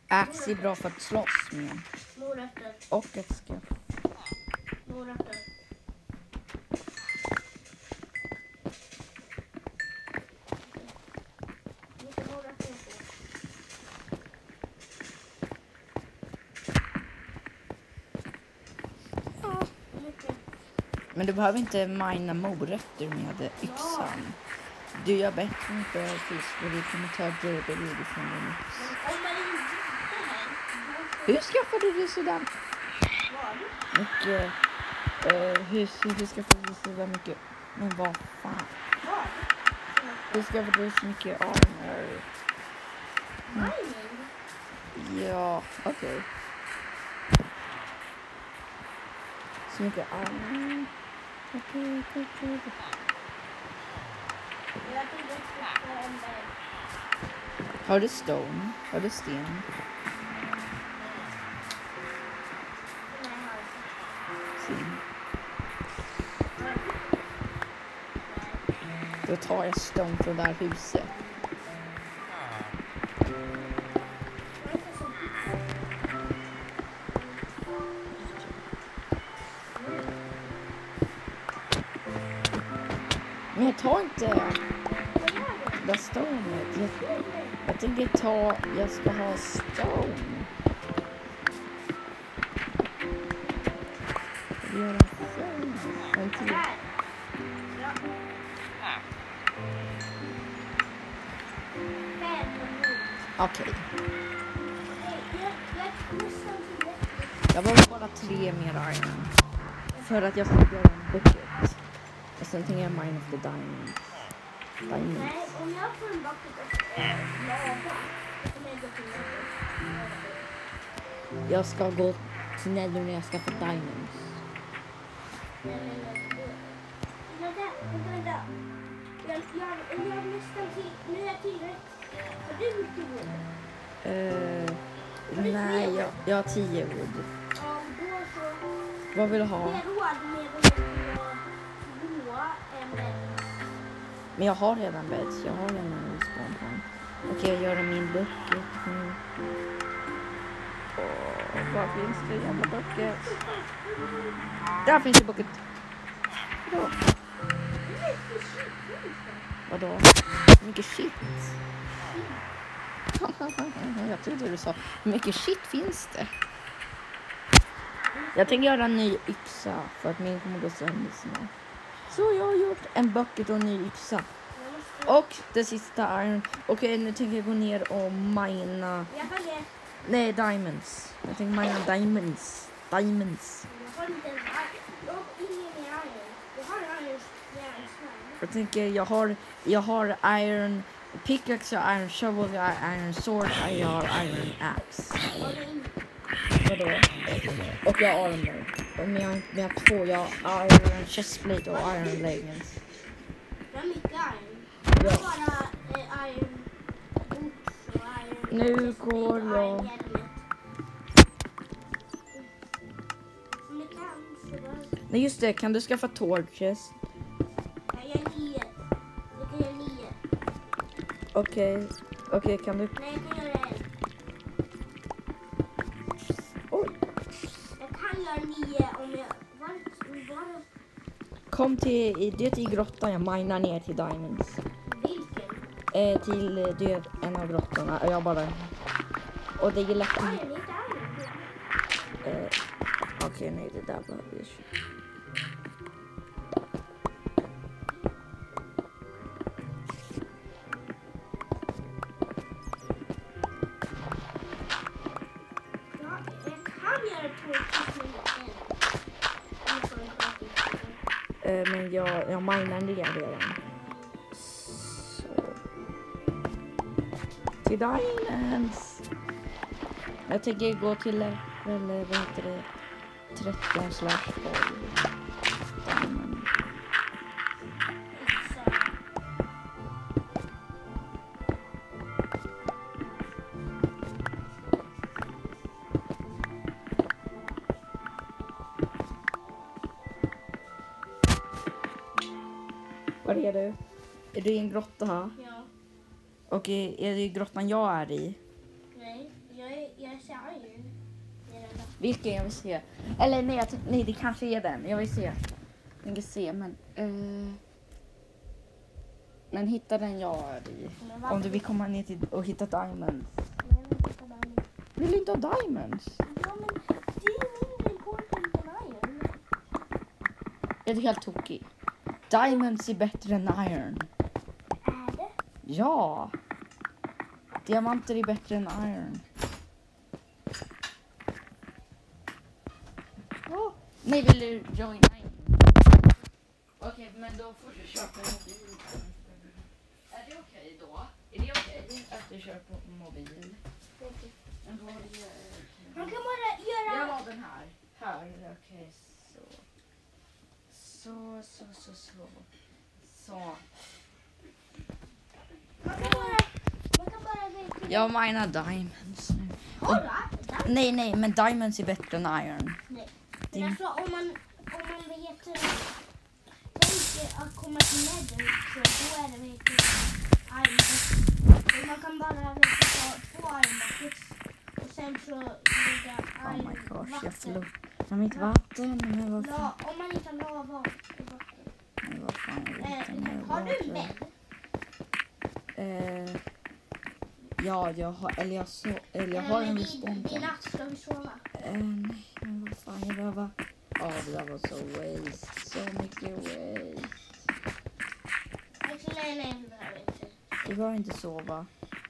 Axe är bra för att slåss med. Morötter. Och ett skaff. Morötter. Mycket morötter. Mycket. Men du behöver inte mina morötter med yxan. Du gör bättre med fisk och du kommer ta dödelig från din yx. Men om man inte här. Hur skaffade du sådär Vad? mycket? Hur skaffade du sådär mycket? Men vad fan? Vad? Hur skaffade du så mycket armor? Mining? Ja, okej. Så mycket armor. Okej. Jag tänkte på en berg. Har du stone? Har du sten? Nej, jag har inte. Sten. Då tar jag stone från det här huset. Men jag tar inte det där stonet. Jag tänker jag ska ha stone. Jag gör en stone. En till. Här. Ja. Okej. Jag nästan till Jag behöver bara 3 mer iron. För att jag ska göra en bucket. Och sen tänker jag mine of the diamonds. Nej, om jag får en bucket och lava så kommer jag gå till nether. Jag ska gå till nether när jag skaffar diamonds. Vänta. Jag är nästan till. Nu är jag tillräckligt. Har du mycket wood? Nej, jag har 10 wood. Ja, då så. Vad vill du ha? Jag har råd med att gå beds. Men jag har redan beds. Jag har redan en respawn point. Okej, jag gör min bucket nu. Var finns det jävla bucket? Där finns det bucket. Vadå? Mycket shit. Jag trodde du sa hur mycket shit finns det? Jag tänker göra en ny yxa för att min kommer gå sönder snart. Så jag har gjort en bucket och en ny yxa. Och det sista iron. Okej, nu tänker jag gå ner och mina. Jag följer. Nej, diamonds. Jag tänker mina diamonds. Diamonds. Jag har inte en iron. Jag har ingen iron. Jag har iron järnsvärd. Jag tänker jag har iron pickaxe, iron shovel, iron sword, jag har iron axe. Vadå? Och jag har armor. Och jag har 2. Jag har iron chestplate och iron leggings. Jag har mycket iron. Ja. Jag har bara iron boots och iron. Nu går iron jag. hjälmet. Om du kan så bara. Nej just det, kan du skaffa torches? Jag gör 9. Jag kan göra 9. Okej, kan du? Nej, jag kan göra 1. Oj. Jag kan göra 9 om jag... Var... Kom till grottan, jag minar ner till diamonds. Vilken? Till en av grottorna. Jag bara. Och det är lätt. Iron, inte iron. Okej, nej, det där behöver jag. Jag kan göra 2 Men jag minar ner redan. Så. Till diamonds. Jag tänker gå till vad heter det? 13/12. Diamond. Var är du? Är du i en grotta här? Ja. Och är det i grottan jag är i? Nej, vilken jag vill se. Eller nej, det kanske är den. Jag vill se. Jag vill se, men hitta den jag är i. Om du vill komma ner till och hitta diamonds. Vill du inte ha diamonds? Ja, men det är mindre important än iron. Är du helt tokig? Diamonds är bättre än iron. Är det? Ja. Diamanter är bättre än iron. Oh. Nej, vill du joina in? Okej, men då får du köpa en mobil. Är det okej då? Är det okej att du kör på mobil? Man kan bara göra... Jag har den här. Okej, så. Man kan bara veta... Jag minar diamonds nu. Nej, men diamonds är bättre än iron. Nej. Men alltså om man vet tänker att komma till Nether så då är det verkligen iron. Man kan bara ta 2 iron buckets och sen så lägga Oh iron my gosh, jag vatten. förlorar mitt vatten. Men vad fan. Om man inte har lava i vatten. Men vad fan Har du bädd? Ja, jag har en respons. Det är natt, ska vi sova? Nej, men vad fan, jag behöver... det där var så waste. Så mycket waste. Nej, vi behöver inte. Vi behöver inte sova.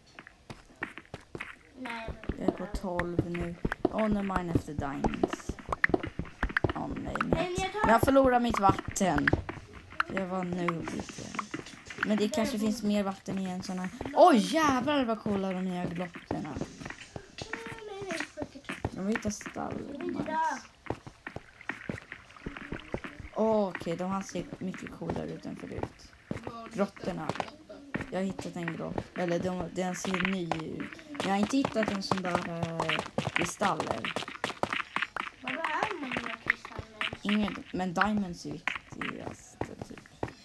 Nej, Jag är på 12 nu. Nu mine efter diamonds. Nej. Men jag förlorar mitt vatten. Jag var noob lite. Men det kanske finns mer vatten i en sån här. Jävlar vad coola de nya glottorna. De hittar stall. Okej, de här ser mycket coolare ut än förut. Grottorna. Jag har hittat en grott. Eller den ser ny ut. Jag har inte hittat en sån där kristaller. Vad behöver man med kristaller? Ingen, men diamonds är viktigast typ.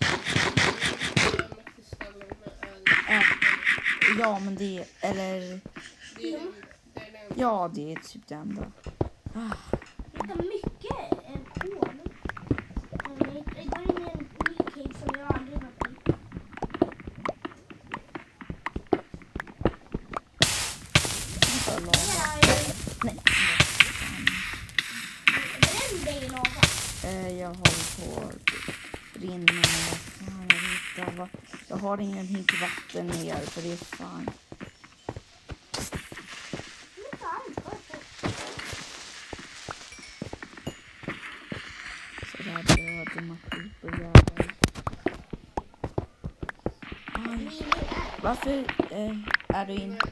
Ja, men det eller ja, det är typ det enda. Det är mycket kol. Det går in i en ny cave som jag aldrig varit i. Nej. Bränn dig i lava. Jag håller på att rinna. Jag har ingen hink vatten mer för det är fan. Så där dödar man skit och jävlar. Varför är du in?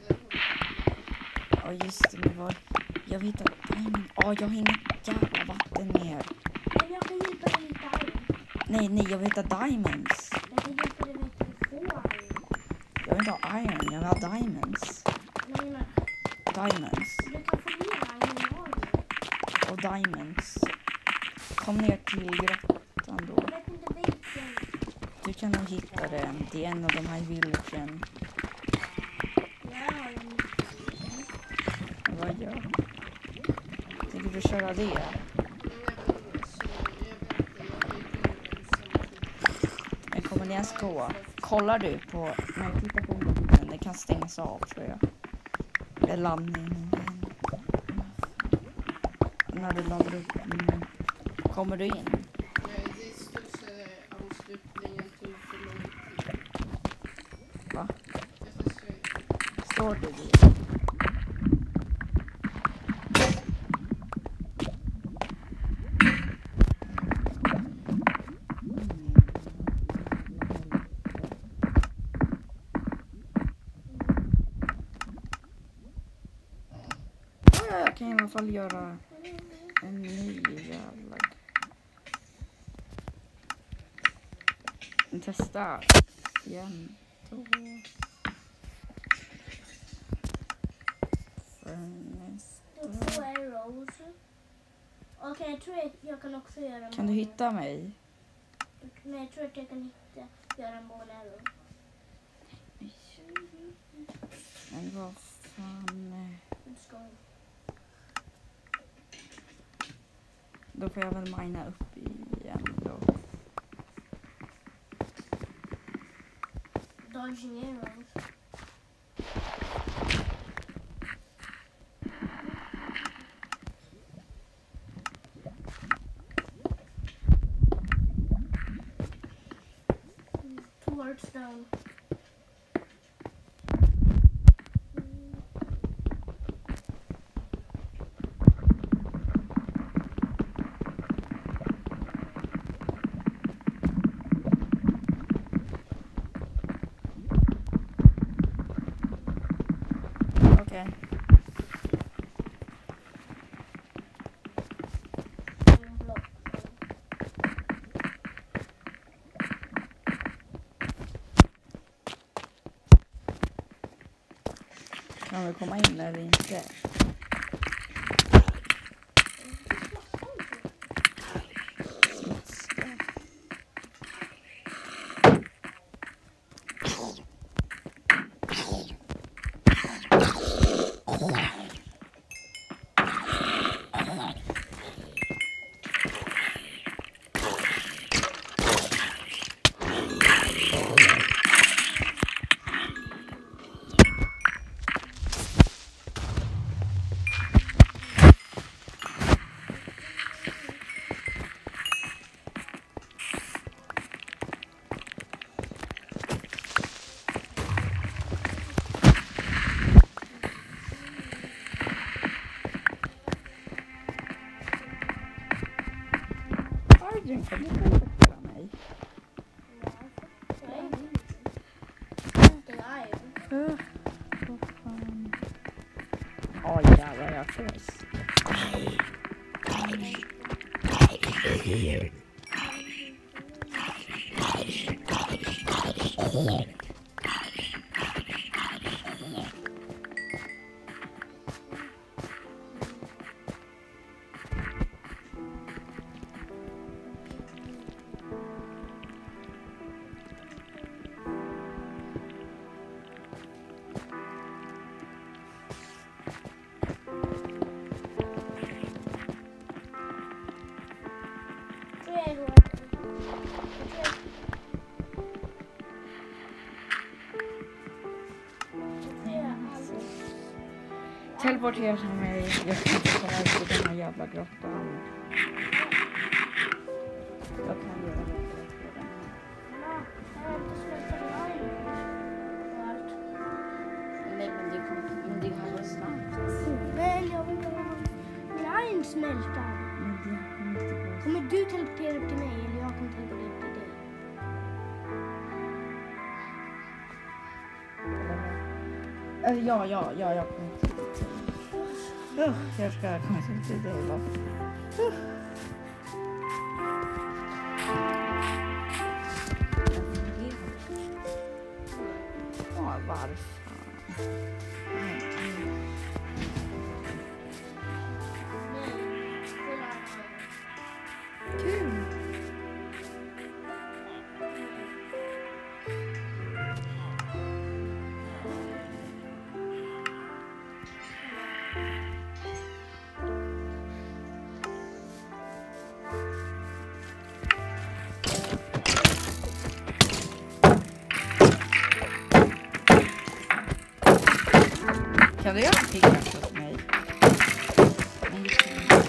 Just det, men jag hittar diamond. Jag har inget jävla vatten mer. Men jag kan hjälpa dig hitta iron. Nej, jag vill hitta diamonds. Jag kan hjälpa dig få iron. Jag vill inte ha iron, jag vill ha diamonds. Nej. Diamonds. Du kan få mer iron. Och diamonds. Kom ner till grottan då. Jag vet inte vilken. Du kan nog hitta den. Det är en av de här villagen. Vad gör du? Tänker du köra det? Men kommer ni ens gå? Kollar du på... Nej, titta på mobilen. Det kan stängas av, tror jag. Det är landningen. När du laddar upp. Kommer du in? Va? Står du det? Jag kan i alla fall göra en ny jävla... Testa igen. Två arrows. Okej, jag tror att jag kan också göra en Kan du hitta mig? Nej, jag tror att jag kan göra en bow and arrow. Men vad fan... Då får jag väl mina upp igen då. Dodging arrows. Towards down. Okej. Kan vi komma in eller inte? Arjun, kan du kontaktera mig? Vad fan? Oj, jävlar, jag frös. Teleportera mig. Jag ska inte komma ut ur den här jävla grottan. Jag kan göra det. Nej, men det kommer snabbt. Men jag vill ha lime smälta. Kommer du teleportera upp till mig eller jag kommer teleportera upp till dig? Ja, jag kommer till dig. Jag ska komma till dig då. Ja, varför? Kul! Kan du göra en pickaxe åt mig?